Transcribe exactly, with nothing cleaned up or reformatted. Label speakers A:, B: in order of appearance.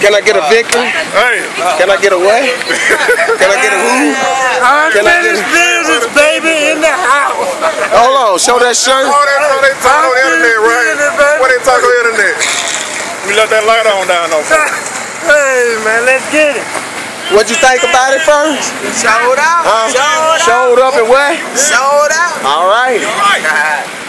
A: Can I get a victory?
B: Hey.
A: Can I get a what? Can I get a who?
C: Unfinished business, baby, in the house.
A: Hold on, show that shirt.
B: Oh, that's how they talk on the internet, right? What they talk on the internet? We left that light on down though.
C: Hey, man, let's get it.
A: What'd you think about it first?
D: Showed out.
A: Huh?
D: Showed out.
A: Showed up and what?
D: Showed out.
A: All right.
B: All right.